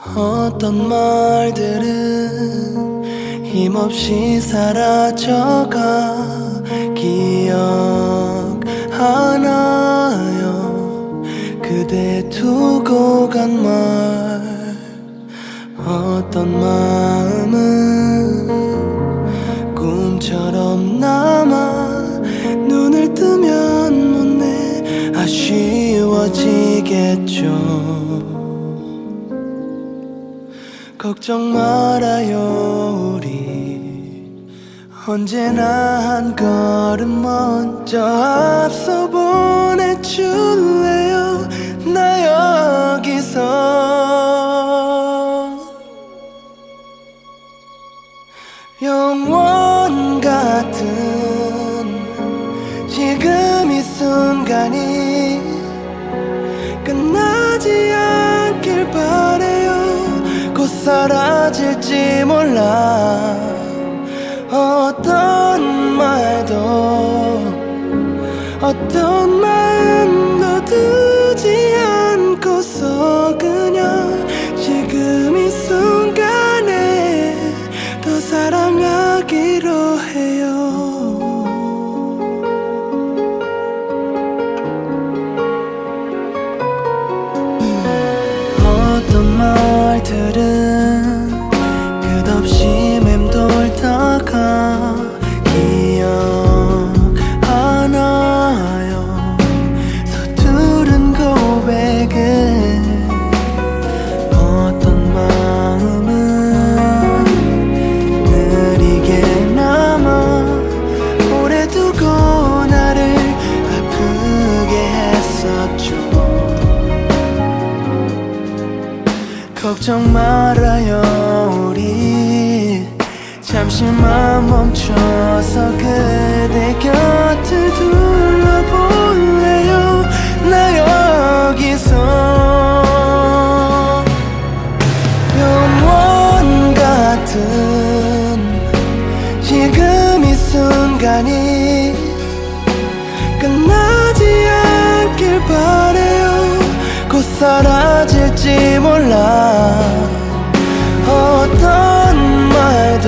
어떤 말들은 힘없이 사라져가 기억하나요? 그대 두고 간 말. 어떤 마음은 꿈처럼 남아 눈을 뜨면 못내 아쉬워지겠죠. 걱정 말아요, 우리 언제나 한 걸음 먼저 앞서 보내줄래요? 나 여기서 영원 같은 지금 이 순간이 끝나지 않길 바래요. 곧 사라질지 몰라. 어떤 말도 어떤 마음도 두지 않고서 그냥 지금 이 순간에 더 사랑하기로 해요. 어떤 말들은 끝없이 맴돌다가 기억하나요? 서투른 고백은 어떤 마음은 느리게 남아 오래 두고 나를 아프게 했었죠. 걱정 말아요, 우리 잠시만 멈춰서 그대 곁을 둘러볼래요? 나 여기서 영원 같은 지금 이 순간이 끝나지 않길 바래요. 곧 사라질지 몰라. 어떤 말도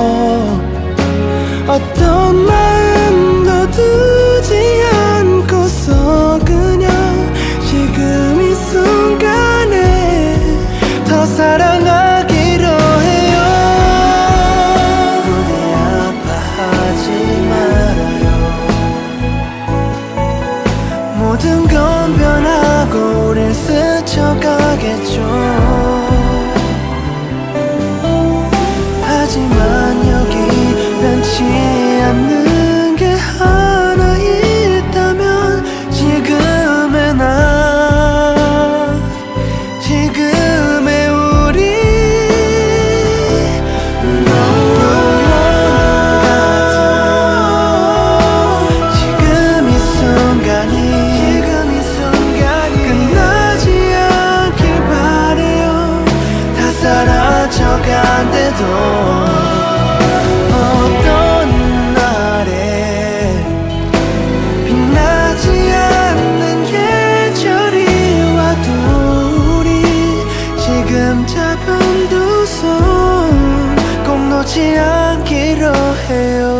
어떤 마음도 두지 않고서 그냥 지금 이 순간에 더 사랑하기로 해요. 우리 아파하지 말아요. 모든 건 변하고 우릴 스쳐가겠죠. 하지만 여기 변치 않는 게 하나 있다면 지금의 나, 지금의 우리. 너무 같은 지금 이 순간이 끝나지 않길 바래요. 다 사라져간대도 어떤 날에 빛나지 않는 계절이 와도 우리 지금 잡은 두 손 꼭 놓지 않기로 해요.